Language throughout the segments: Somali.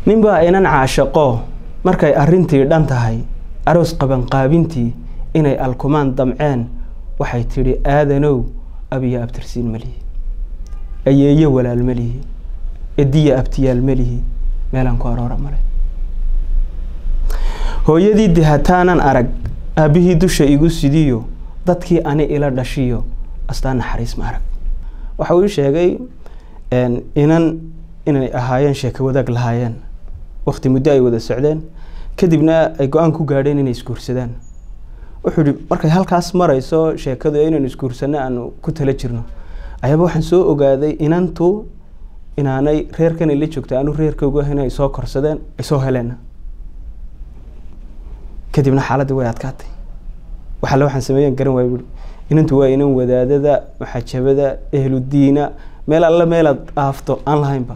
ninbaa inan caashaqo markay arrintii dhan tahay aroos qaban qaabintii inay alkumaan damceen waxay tidhi aadanow abiya abtirsiin malihi ayeeye walaal malihi ediya abtiyaal malihi meelaan ku aroora male hooyadii dihataanan arag aabihii dusha igu sidiyo dadkii ani ila dhashiyo astaan naxariis ma arag waxa uu sheegay inay ahaayeen sheeko wadaag lahaayeen waqti muddo ay wada socdeen kadibna ay go'aan ku gaadheen inay isguursadaan wuxuu yiri markay halkaas marayso sheekadu inaan isguursano aan ku tala jirno ayaba waxaan soo ogaaday inantu inaanay reerkan la joogto aanu reerkooga inay soo korsadeen ay soo heleen kadibna xaaladii way adkaatay waxa la waxaan sameeyeen garan waay inantu waa inan wadaadada maxajabada ehludiina meel alla meel aafto aan lahaynba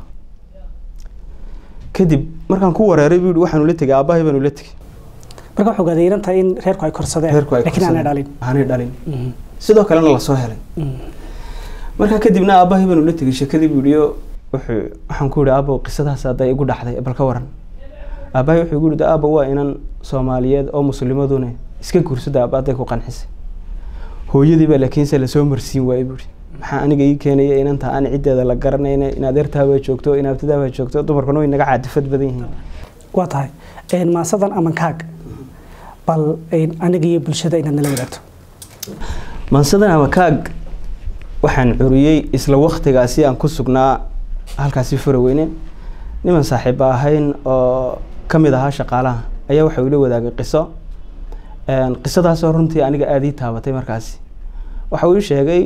kadib markaan ku wareeray buu waxaan la tagay aabahay baan la tagay marka wuxuu ogaaday inanta in reerku ay korsadeen laakiin aanay dhalin sidoo kalena la soo helay marka kadibna aabahay baan la tagay sheekadii buu waxaan ku yiri aabo qisadaas aday igu dhaxday bal ka waran aabahay wuxuu igu yiri aabo waa inan Soomaaliyeed oo muslimaduna iska guursada aabaday ku qanxisay hooyadii ba laakiin se la soo marsiin waay buu maxaa aniga ii keenay inanta aan ciideeda la garanayna in adeertaaba joogto in abtidaaba joogto dumarkuna way naga caadifad badan yihiin waa tahay maasadan amankaag bal aniga iyo bulshada inaad nala wadaagto maasadan amankaag waxaan curiyay isla waqtigaasi aan ku sugnaa halkaasi Faraweyne niman saaxiib ahayn oo kamid ahaa shaqaalaha ayaa waxa uu la wadaagay qisadaas oo runtii aniga aad ii taabatay markaasi waxa uu sheegay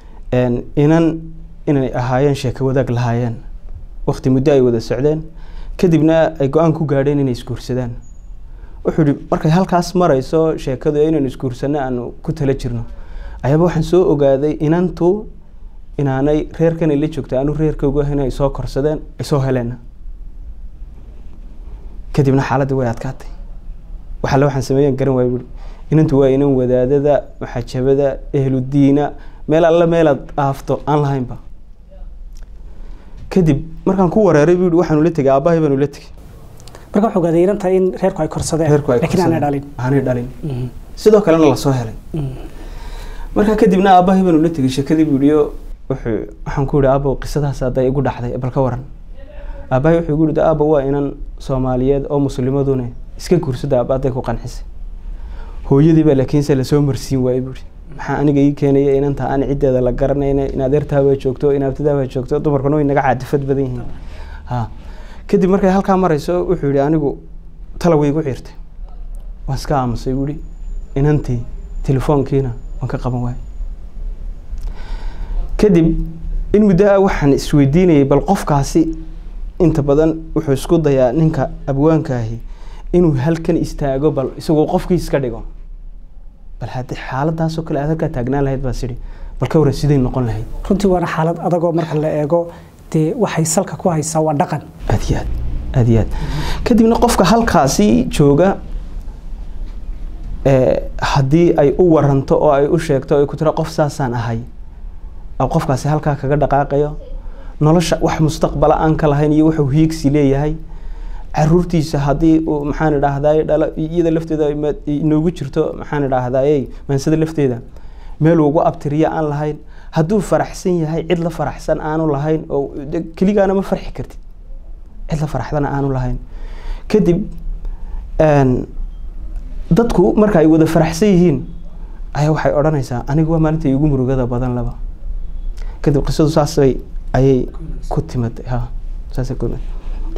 inay ahaayeen sheeko wadaag lahaayeen waqti muddo ay wada socdeen kadibna ay go'aan ku gaadheen inay isguursadaan wuxuu yiri markay halkaas marayso sheekadu inaan isguursano aan ku tala jirno ayaba waxaan soo ogaaday inantu inaanay reerkan la joogto aanu reerkooga inay soo korsadeen ay soo heleen kadibna xaaladii way adkaatay waxa la waxaan sameeyeen garan waay inantu waa inan wadaadada maxajabada ehludiina meel alla meel aafto aan lahaynba kadib markaan ku wareeray buu waxaan la tagay aabahay baan la tagay marka wuxuu ogaaday inanta in reerku ay korsadeen laakiin aanay dhalin sidoo kalena la soo helay marka kadibna aabahay baan la tagay sheekadii buu waxaan ku yiri aabo qisadaas aday igu dhaxday bal ka waran aabahay wuxuu igu yiri aabo waa inan Soomaaliyeed oo muslimaduna iska guursada aabaday ku qanxisay hooyadii ba laakiin se la soo marsiin waay buu maxaa aniga ii keenay inanta aan ciideeda la garanayna in adeertaaba joogto in abtidaaba joogto dumarkuna way naga caadifad badan yihiin kadib markay halka marayso wuxuu yiri anigu tala way igu xirtay waan iska aamusay buu inantii telefoonkiina waan ka qaban waay kadib in muddo waxaan isweydiinayay bal qofkaasi inta badan wuxuu isku dayaa ninka abwaanka ahi inuu halkan istaago bal isagoo qofkii iska dhigo bal hadii xaaladaas oo kale aad ka taagnaan lahayd baa sidii bal ka waran sidee noqon lahayd runtii waa xaalad adag oo marka la eego de waxay salka ku haysaa waa dhaqan aad kadibna qofka halkaasi jooga hadii ay u waranto oo ay u sheegto ay ku tira qof saasaan ahay oo qofkaasi halka kaga dhaqaaqayo nolosha wax mustaqbal aan ka lahayn iyo wuxuu hiigsi leeyahay caruurtiisa hadii uu maxaan idhaahdaa dhala iyada lafteeda inoogu jirto maxaan idhaahdaa maansada lafteeda meel ugu abtiriya aan lahayn haduu faraxsan yahay cid la faraxsan aanu lahayn oo kaligaana ma farxi kartid cid la faraxdana aanu lahayn kadib dadku marka ay wada faraxsan yihiin ayaa waxay oranaysaa anigu waa maalinta ugu murugada badan laba kadib qisadu saasay ayay ku timaday saasay ku timaday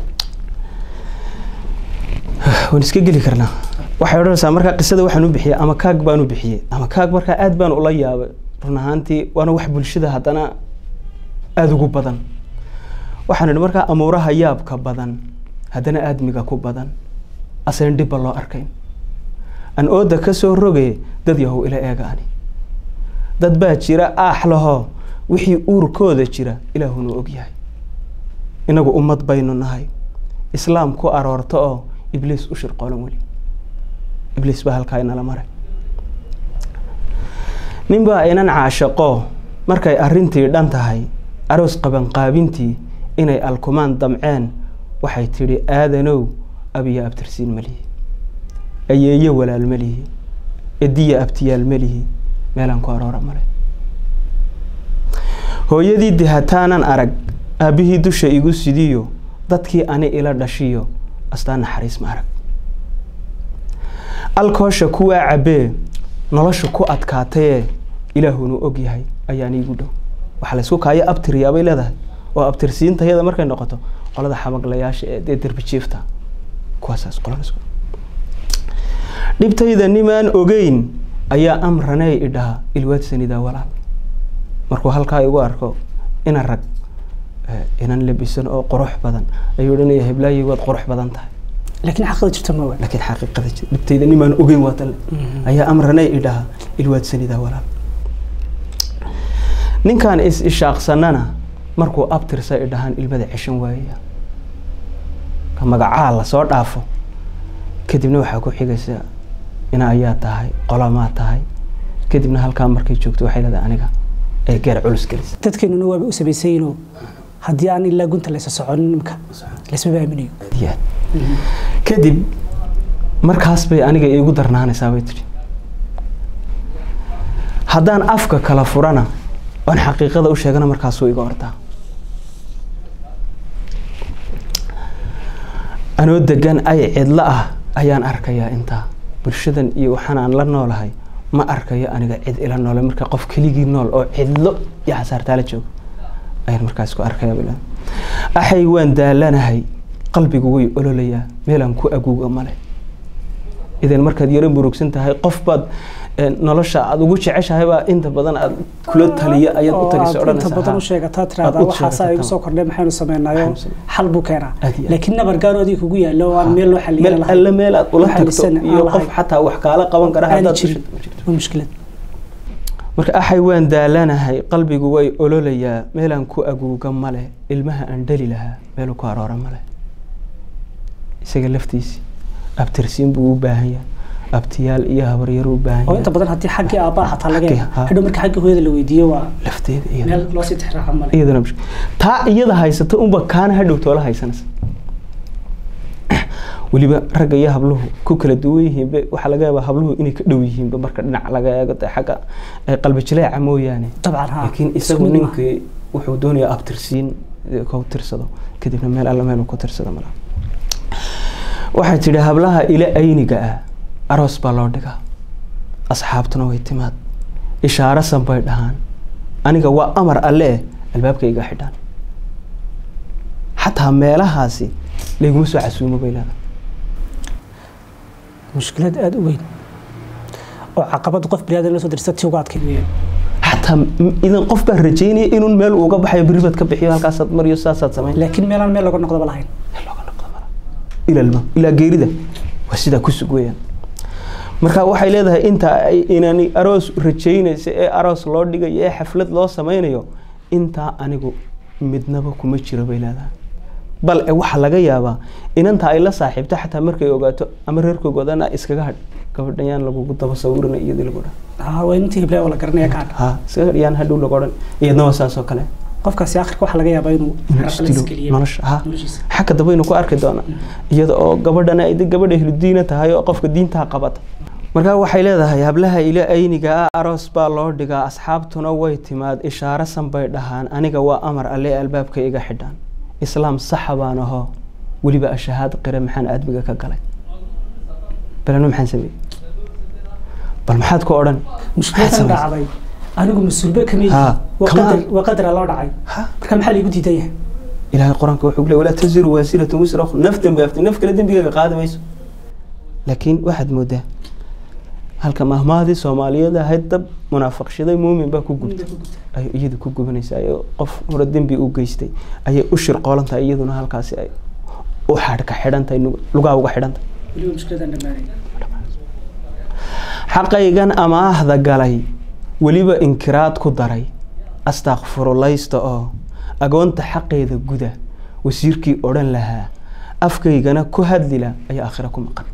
waan iska geli karnaa waxay oranaysaa marka qisada waxaan u bixiyay ama kaag baan u bixiyay ama kaag marka aad baan ula yaabay run ahaantii waana wax bulshada hadana aad ugu badan waxaan marka amuuraha yaabka badan hadana aadmiga ku badan asaan dib loo arkay an ooda ka soo rogay dad yahow ila eegaani dad baa jira aaxlaho wixii uurkooda jira ilaahuna og yahay inagu ummad baynu nahay islaam ku aroorto oo ibliis u shirqolan wali ibliis baa halka inala maray ninbaa inan caashaqo markay arrintii dhan tahay aroos qaban qaabintii inay alkumaan damceen waxay tidhi aadanow abiya abtirsiin ma lihi ayeeye walaal ma lihi ediya abtiyaal ma lihi meelaan ku aroora male hooyadii de hataanan arag aabihii dusha igu sidiyo dadkii ani ila dhashiyo astaan naxariis ma arag alkoosha kuwaa cabee nolosha ku adkaatayee ilaahunu og yahay ayaan iigu dhow waxaa laysku kaayo abtiriyaabay leedahay oo abtirsiinta iyada markay noqoto qolada xamaglayaasha ee dee derbijiifta kuwaasaas qolanisku dhibtayda nimaan ogeyn ayaa amranay idhaha ilwaadsanida walaal markuu halkaa igu arko ina rag inan labisan oo qurux badan ayuu odhanaya heblaayay waad qurux badan tahay laakiin xaqiiqada jirta ma waa laakiin xaqiiqada jirta dhibtayda nimaan ogeyn waa talle ayaa amranay idhaha ilwaadsanida walaal ninkaan ishaaqsanana markuu abtirsa idhahaan ilmada ceshan waaya ka magacaa la soo dhaafo kadibna waxaa ku xigaysa ina ayaa tahay qolamaa tahay kadibna halkaa markay joogto waxay leedahay aniga ay gaar culus gelisa dadkeenuna waaba u sabaysayinoo haddii aan ilaa gunta laysa soconin nimka laysmaba aaminayo kadib markaas bay aniga iigu darnaanaysaa bay tidhi haddaan afka kala furana oon xaqiiqada u sheegana markaasuu iga ordaa anoo degan ay cidlo ah ayaan arkayaa intaa bulshadan iyo waxaan aan la noolahay ma arkayo aniga cid ila noole marka qof keligii nool oo cidlo iyo xasaartaala joogo ayaan markaas ku arkayaa bilaa axay waan daalanahay qalbigu way ololayaa meelaan ku aguuga male idan markaad yaro murugsan tahay qof baad nolosha aad ugu jeceshahay baa inta badan aad kula taliya ayaad u tagis odhanaysaa inta badan u sheegataa tiraada waxa ay soo kordhay maxaynu sameeynaayo xal buu keenaa laakiin nabar gaaroodii kugu yaalo aan meel loo xaliyay lahayn alla meel aad ula tagto iyo qof xataa wax kaala qaban kara hadaad waa mushkilad marka axay waan daalanahay qalbigu way ololayaa meelaan ku aguuga male ilmaha aan dhali lahaa meel ku aroora male isaga laftiisi abtirsiin buu u baahan yahay abtiyaal iyo habaryar u baahan oo inta badan hadii xaqii aabaa xataa laga hadhow marka xaqii hooyada la weydiiyo waa lafteeda iyo meel loo sii tixraaca male iyadana taa iyada haysato unba kaana hadhow toola haysanaysa waliba ragga iyo habluhu ku kala duwan yihiin waxa laga yaabaa habluhu inay ka dhow yihiin marka dhinac laga eego xagga ay qalbi jileeca mooyaane dabcan ha laakiin isagu ninkii wuxuu doonayaa abtirsiin ku tirsado kadibna meel alla meel ku tirsado mala waxay tidhi hablaha ila ayniga ah aroos baa loo dhigaa asxaabtuna way timaad ishaaro sanbay dhahaan aniga waa amar alle albaabka iga xidhaan xataa meelahaasi layguma soo casuumo bay leedahay mushkilad aad u weyn oo caqabad qof bini'aadan la soo dirsatay uga adkeeyay حتى إذا قف به رجيني إنه المال وقبح يبريبت كبحي هالكاسات مريو ساسات سمين لكن ميلان ميل لقى نقطة بالهين إلى الماء إلى جيرده وسيدا كسوقيا marka waxay leedahay inta inani aroos rajaynaysa ee aroos loo dhigay ee xaflad loo sameeyo inta anigu midnaba kuma jiro bay leedahay bal waxa laga yaabaa inanta ay la saaxiibto xataa markay ogaato ama reerkoodana iskaga had gabadhan lagu daba sawirna iyadii lagu dhaha waa intii heblaay wala garanaya ka iskaga yaan hadhow lagu oran iyadna wasaas oo kale qofkaasi aakhirka waxa laga yaabaa inuu nolosha xaka daba inuu ku arki doona iyada oo gabadhana ay gabadha hilidiina tahay oo qofka diinta qabata marka waxay leedahay hablaha ila ayniga aroos baa loo dhigaa asxaabtuna way timaad ishaaro sanbay dhahaan aniga waa amar alle albaabka iga xidhaan islaam sax baan aho waliba ashahaad qira maxaan aadmiga ka galay balana maxaan sameeyay bal maxaad ku oran mushkiladan dhacday anigu mas'uulba kamid waa qadar loo dhacay marka maxaa liigu diiday ilaahay quraanka wuxuu leeyahay wala taziru wasilatu wisra naftan baafti naf kala dambiga qaadamayso laakiin waxaad moodaa halka mahmaadi Soomaaliyeed ahayd dab munaafaqshaday muumin baa ku gubtay ay iyadu ku gubanaysaa qof hore dambi u geystay ay u shirqoolanta iyaduna halkaasi ay u xadka xidhantay lugaa uga xidhantay waliba mushkiladan dhamaanay xaqaygan amaahda galay waliba inkiraad ku daray astaghfirullaysta oo agoonta xaqeeda guda wasiirkii oran lahaa afkaygana ku hadlila ay aakhira ku maqan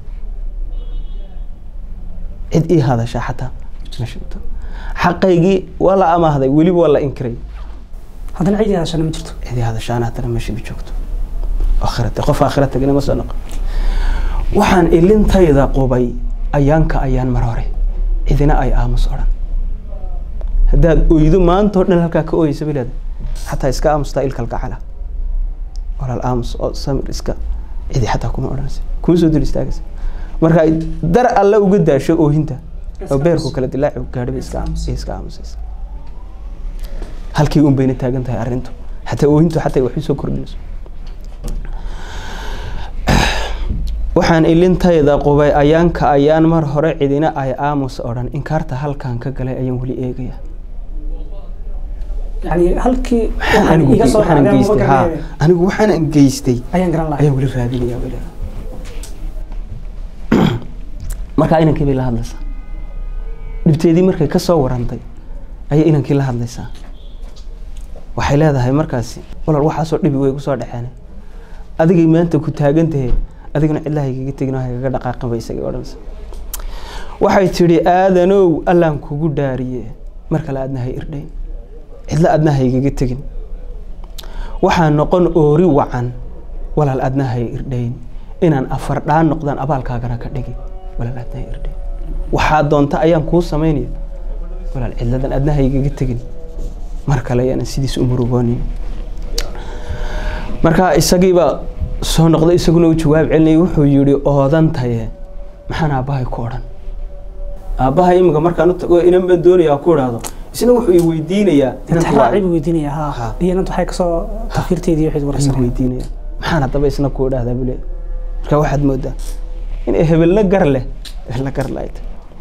عد إيه هذا شاحته مشيت حقيقي ولا أما هذا ولي ولا إنكري هذا العيد هذا شان مجرته عيد هذا شان هذا ماشي بجوكته آخرته قف آخرته جنا مسألة وحن اللي انت إذا قبي أيانك أيان مراري إذنا أي آمس أوران هذا ويدو ما أنت هرنا لك كأوي سبيل هذا حتى إسكا مستقيل كالكحلة ولا الآمس سامر إسكا إذا حتى كم أوران كم سود الاستاجس مركا در الله وجد شو أو هنتا أو بيركو كلا دلع وكارب إسكا آمس هل كي يوم بين التاجن تاي أرنتو حتى أو هنتو حتى يوحيسو كرنيس waxaan ilintayda qubay ayaanka ayaan mar hore cidina ay aamus oran in kaarta halkan ka galay ayaan wali eegaya yani halkii iga soo geystay anigu waxaan geystay ayaan garan lahayn ayaan wali raadinaya wali marka inankii bay la hadlaysaa dibteedii markay ka soo warantay ayay inankii la hadlaysaa waxay leedahay markaasi walaal waxa soo dhibi way ku soo dhaxeen adigay maanta ku taagantahay adiguna cidlahay kaga tagino kaga dhaqaaqan bay isaga oranaysa waxay tiri aadanow allaan kugu dhaariye marka la adnahay irdhayn cidla adnahay kaga tagin waxaan noqon oori wacan walaal adnahay irdhayn inaan afar dhaan noqdaan abaalkaagana ka dhigi walaal adnahay irdhayn waxa doonta ayaan ku sameeynaa walaal cidladan adnahay kaga tagin marka la yana sidiis u murugoonin marka isagiiba soo noqday isaguna uu jawaab celinay wuxuu yiri oodantaye maxaan aabahay ku oran aabahay imika markaan u tago inaan ma doonayaa ku raado isna wuxuu i weydiinayaa inaan raaci weydiinayaa ha iyana waxay ka soo tafirteedii wixii warsan weydiinaya maxaan hadaba isna ku dhaahdaa bile marka waxaad moodaa in hebelna gar leh la gar lahayd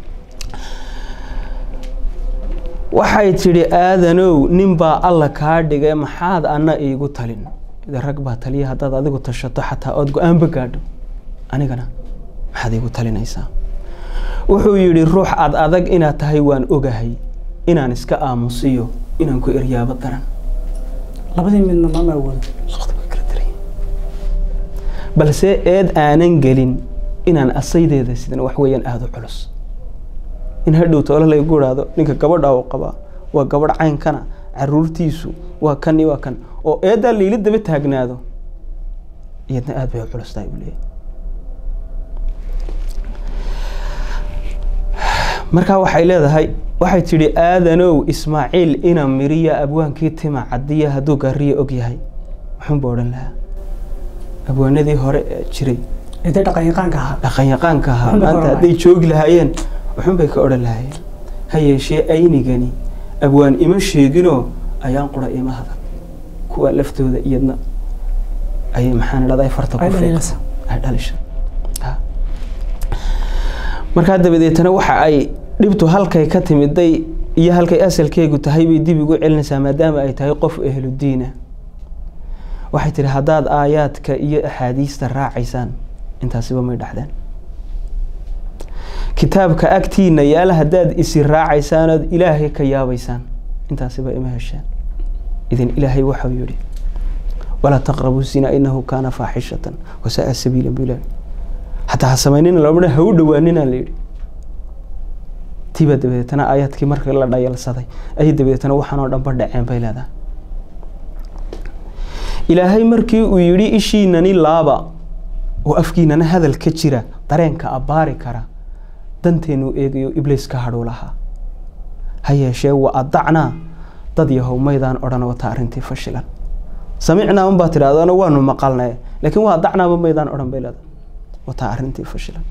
waxay tiri aadanow ninbaa alla kaa dhigay maxaad anna iigu talin إذا ركبها تليها هذا أديكو تشطح حتى أدقو أم بقادو أنا كنا حديكو تلي نيسا وحو يري الروح أدق إنا تهيوان أوغاهي إنا نسكا آموسيو إنا نكو إريابة دران لابدين من ما أول سخط بكرتري بل سي إيد آنان قلين إنا نأسيد إذا سيدنا وحويا أهدو علوس إن هردو تقول الله يقول هذا نكا قبر داو قبا وقبر عين كنا عرورتيسو وكني وكن oo eeda liilid daba taagnaado iyadna aad bay u culustay u leeyahay marka waxay leedahay waxay tiri aadanow Ismaaciil ina miriya abwaankii tima cadiya haduu gaariyo og yahay waxaan boodan lahaa abwaanadii hore jiray inta dhaqanyaqaanka ahaa maanta haday joog lahaayeen waxaan bay ka oran lahaayeen hayeeshee aynigani abwaan ima sheegino ayaan qura ima hada kuwa laftooda iyadna ay maxaan leedahay farta ku fiiqsa ay dhalisha marka dabadeetana waxa ay dhibtu halkay ka timiday iyo halkay asalkeegu tahay bay dib ugu celinaysaa maadaama ay tahay qof ehlu diina waxay tiri hadaad aayaadka iyo axaadiista raacaysaan intaasiba may dhaxdaan kitaabka agtiina yaala hadaad isi raacaysaan oo ilaahay ka yaabaysaan intaasiba ima heshaan إذن إلهي وحو يري ولا تقربوا الزنا إنه كان فاحشة وساء سبيلا بلا حتى حسمينين لو هو دواننا ليري تيبا دبيتنا آيات كي مركز الله دايال صدي أي دبيتنا وحنا ودنبر دعين بيلادا إلهي مركي ويري إشي نني لابا وأفكينا هذا الكتشرة ترين كأباري كرا دنتينو إيجيو إبليس كهارو لها هيا شيء وأضعنا dad yahow maydaan oran wata arintii fashilan samicna un baa tiraadana waanu maqalnay laakiin waa dacnaaba maydaan oran beelada wata arintii fashilan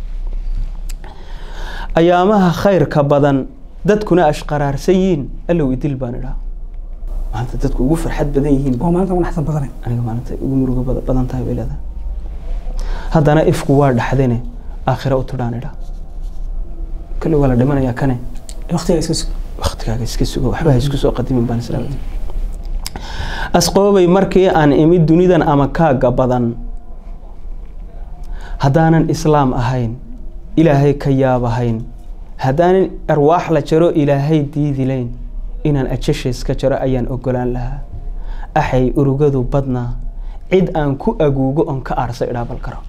ayaamaha khayrka badan dadkuna ashqaraarsayin allow idil baan ira maanta dadku ugu farxad badan yihiin oo maanta una xasan badan aniga maanta ugu murugo badan tahay beelada haddana ifku waa dhaxdene aakhira u tudhaan ira kale wala dhimanaya kane waqtiga iska sugo waxba isku soo qadimin baan islaamay asqoobay markii aan imid dunidan ama kaaga badan hadaanan islaam ahayn ilaahay ka yaabahayn hadaanan arwaax la jaro ilaahay diidilayn inaan ajashays ka jaro ayaan ogolaan lahaa axay urugadu badna cid aan ku aguugo on ka aarsa idhaabal karo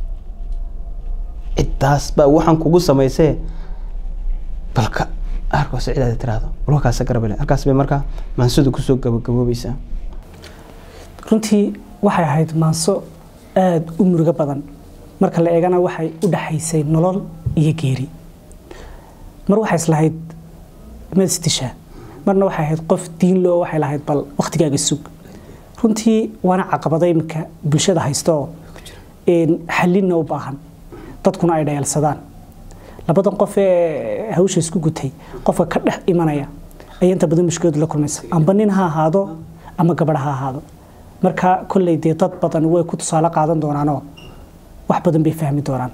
cidaas baa waxaan kugu samaysay balka arko siciidada tiraado walkaas garabale halkaas bay markaa maansudu ku soo gabagaboobaysaa runtii waxay ahayd maanso aad u murugo badan marka la eegana waxay u dhaxaysay nolol iyo geeri mar waxay islahayd mastisha marna waxay ahayd qof diin loo waxay lahayd bal waqtigaaga sug runtii waana caqabado imika bulshada haysto xalina u baahan dadkuna ay dhayalsadaan labadan qof ee hawsha isku gutay qofka ka dhex imanaya ay inta badan mushkilad la kulmaysa amba nin ha ahaado ama gabadh ha ahaado marka kullay dad badan way ku tusaale qaadan doonaan oo wax badan bay fahmi doonaan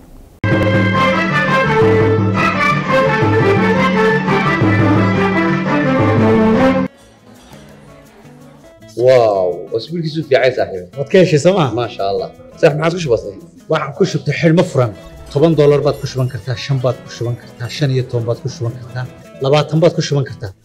واو اسبوع كيسو في عايز صاحبي wadkeeshi sama ما شاء الله صح ما عادش بسيط waxaan ku shubtay xilmo furan $10 baad ku shuban kartaa 5 baad ku shuban kartaa 15 baad ku shuban kartaa 20 baad ku shuban kartaa